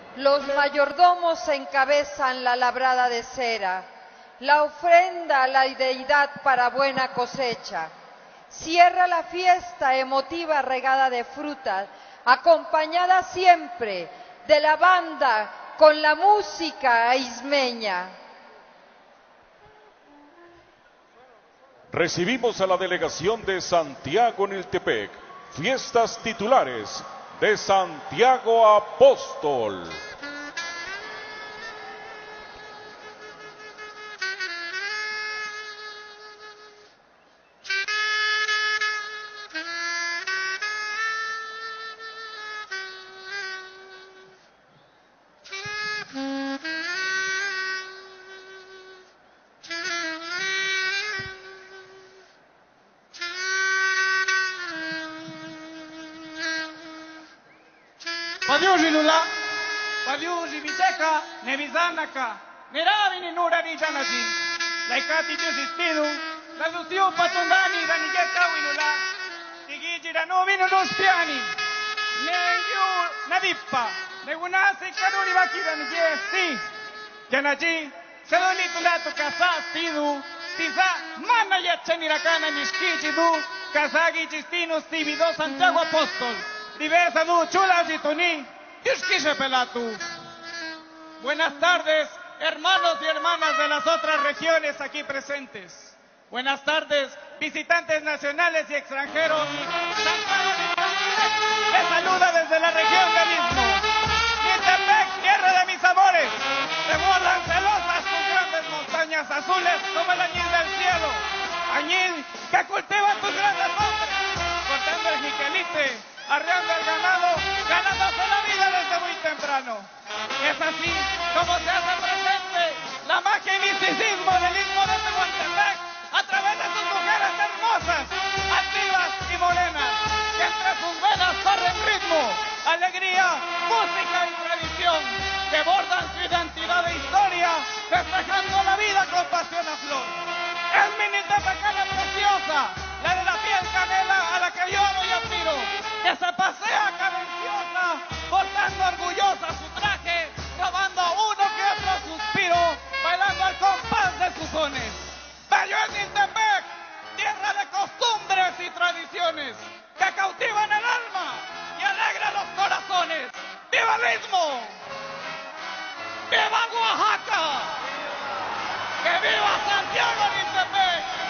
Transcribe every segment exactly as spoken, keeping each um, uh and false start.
Los mayordomos encabezan la labrada de cera, la ofrenda a la deidad para buena cosecha. Cierra la fiesta emotiva regada de frutas, acompañada siempre de la banda con la música ismeña. Recibimos a la delegación de Santiago Niltepec, fiestas titulares de Santiago Apóstol. Padiuži lula, padiuži viteka, nevizanaka, neravini nura vijanaji, laikati jusistinu, la lucio patundani, la nigeta winula, tigiji la novino non spiani, nengiu nadippa, negunase kanuni vakira nigesti, janaji, sedoni tulato kasa tidu, tisa mana yachani rakana niskiji du, kasagi chistinu stivido Santiago Apóstol. Diversa du, chula jitoni, yushkishe pelatu. Buenas tardes, hermanos y hermanas de las otras regiones aquí presentes. Buenas tardes, visitantes nacionales y extranjeros. Les saluda desde la región del Istmo. Niltepec, tierra de mis amores. Desbordan celosas sus grandes montañas azules como el añil del cielo. Añil que cultiva tus grandes hombres, cortando el jiquelite, arreando el ganado, ganándose la vida desde muy temprano. Es así como se hace presente la magia y misticismo del Istmo de Tehuantepec a través de sus mujeres hermosas, activas y morenas, que entre sus venas corren ritmo, alegría, música y tradición, que bordan su identidad e historia, festejando la vida con pasión a flor. Es mi niltepecana preciosa, la de la piel canela a la que yo amo y admiro, que se pasea cadenciosa, portando orgullosa su traje, robando uno que otro suspiro, bailando al compás de sus sones. Bello es Niltepec, tierra de costumbres y tradiciones, que cautivan el alma y alegran los corazones. ¡Viva el Istmo! ¡Viva Oaxaca! ¡Que viva Santiago Niltepec!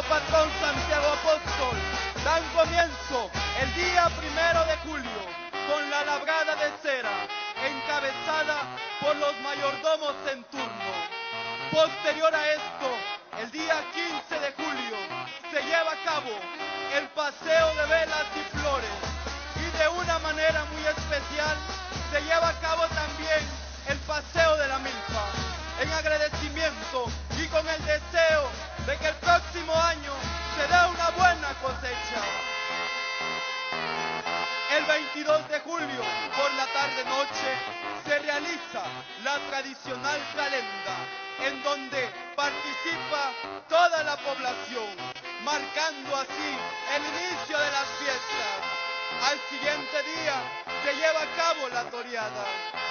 patrón Santiago Apóstol dan comienzo el día primero de julio con la labrada de cera, encabezada por los mayordomos en turno. Posterior a esto, el día quince de julio, se lleva a cabo el paseo de velas y flores, y de una manera muy especial se lleva a cabo también el paseo de la milpa, en agradecimiento y con el deseo de que el próximo año se dé una buena cosecha. El veintidós de julio, por la tarde-noche, se realiza la tradicional calenda, en donde participa toda la población, marcando así el inicio de las fiestas. Al siguiente día se lleva a cabo la toreada.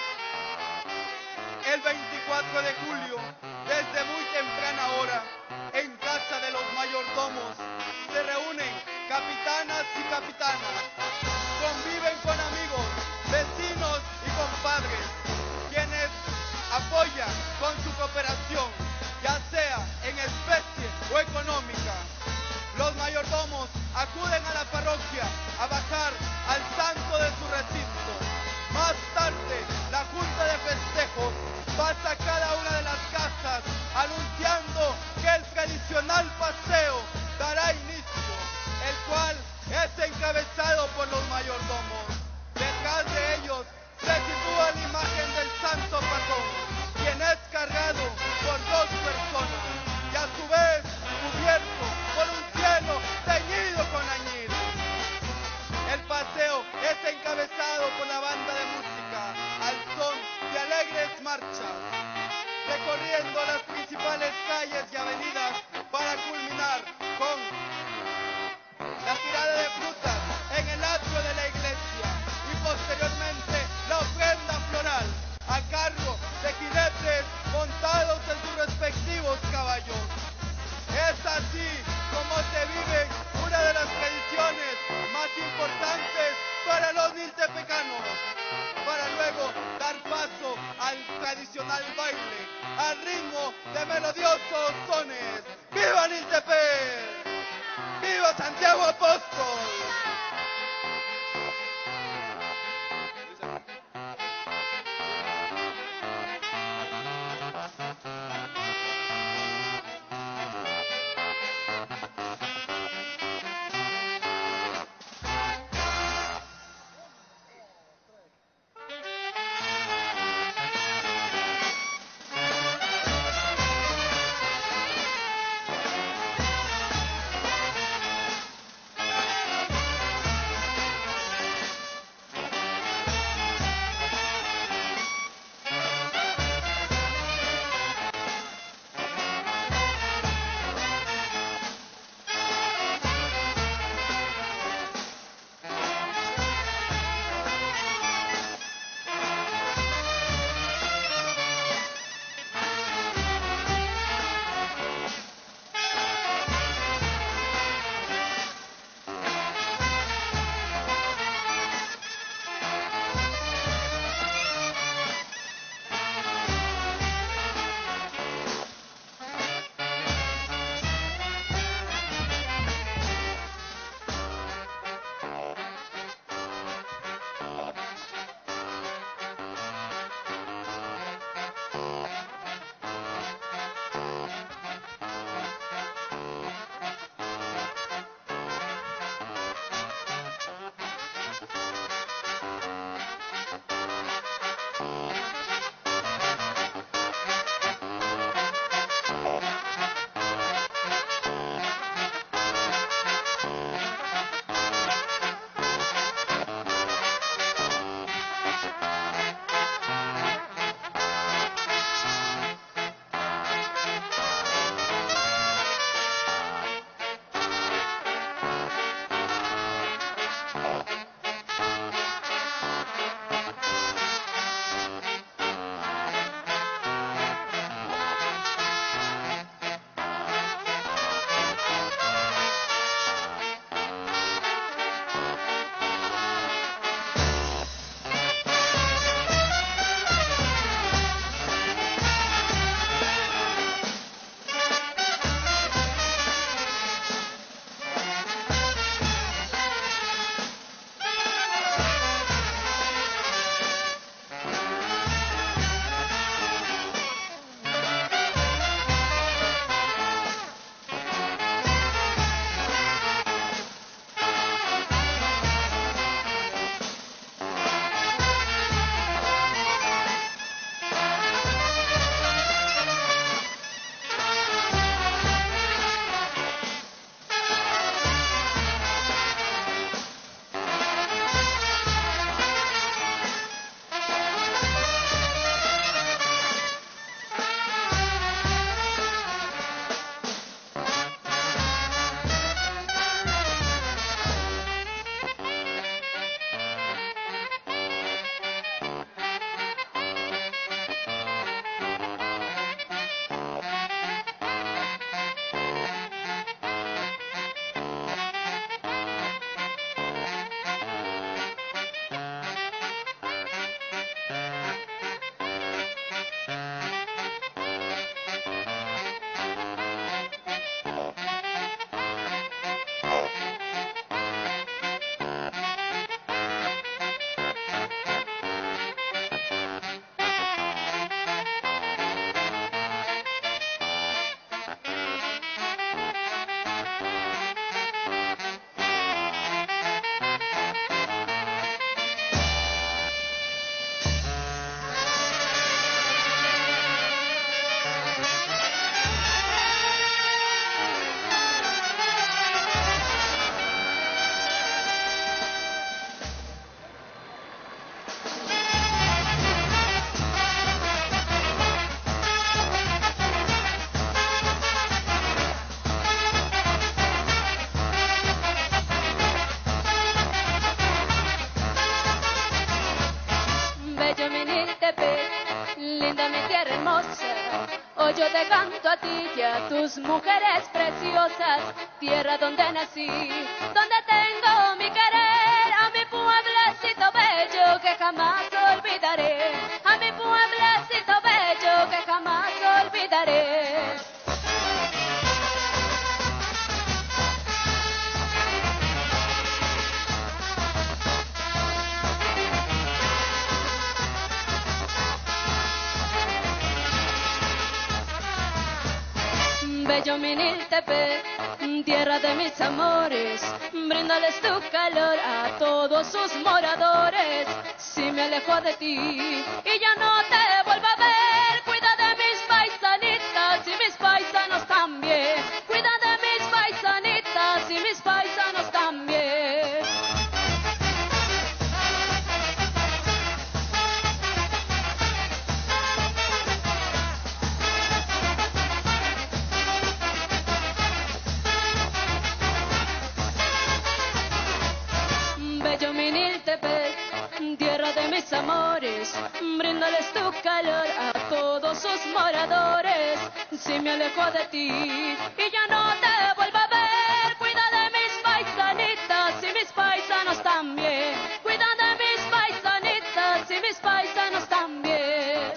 El veinticuatro de julio, desde muy temprana hora, en casa de los mayordomos, se reúnen capitanas y capitanas, conviven con amigos, vecinos y compadres, quienes apoyan con su cooperación, ya sea en especie o económica. Los mayordomos acuden a la parroquia a bajar al santo de su recinto. Más tarde, la Junta de Festejos pasa a cada una de las casas anunciando que el tradicional paseo dará inicio, el cual es encabezado por los mayordomos. Detrás de ellos se sitúa la imagen del santo patrón, quien es cargado por dos personas y a su vez cubierto por un cielo teñido con añil. El paseo es encabezado por la banda de música al son de alegres marchas, recorriendo las principales calles y avenidas para culminar con la tirada de frutas en el atrio de la iglesia y posteriormente la ofrenda floral a cargo de jinetes montados en sus respectivos caballos. Es así como se vive una de las tradiciones más importantes para los niltepecanos, para luego dar paso al tradicional baile al ritmo de melodiosos sones. ¡Viva Niltepec! ¡Viva Santiago Apóstol! de mi tierra hermosa. Hoy yo te canto a ti y a tus mujeres preciosas, tierra donde nací, donde tengo mi querer, a mi pueblecito bello que jamás olvidaré, a mi pueblecito bello que jamás olvidaré. Bello Miniltepec, tierra de mis amores, bríndales tu calor a todos sus moradores. Si me alejo de ti y ya no te vuelvo a ver, cuida de mis paisanitas y mis paisanos también. Cuida de mis paisanitas y mis paisanos también. Bello Miniltepec, tierra de mis amores, bríndales tu calor a todos sus moradores. Si me alejo de ti y ya no te vuelvo a ver, cuida de mis paisanitas y mis paisanos también. Cuida de mis paisanitas y mis paisanos también.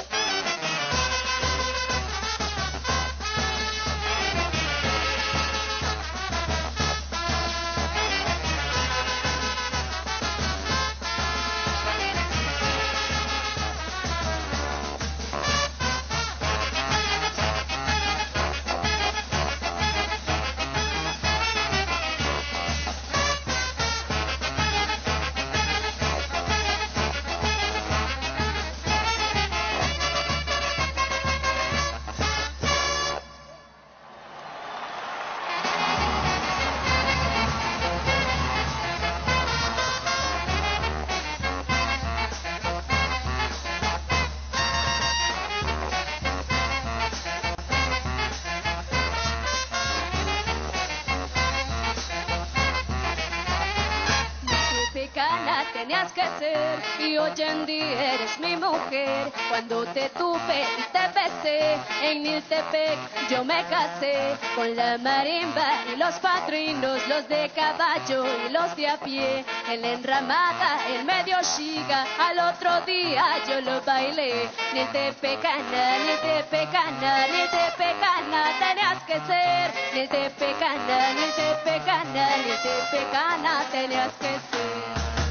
Mexicana tenías que ser y hoy en día eres mi mujer. Cuando te tuve y te besé en Niltepec yo me casé con la marimba y los padrinos, los de caballo y los de a pie. En la enramada, en medio chiga, al otro día yo lo bailé. Niltepecana, Niltepecana, Niltepecana tenías que ser. Niltepecana, Niltepecana, Niltepecana tenías que ser.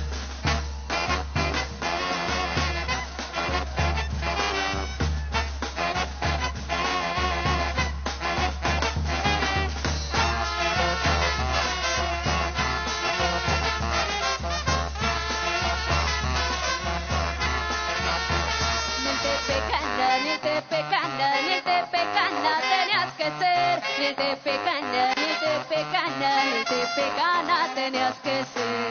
Niltepecana, Niltepecana tenías que ser. Niltepecana, Niltepecana, Niltepecana tenías que ser.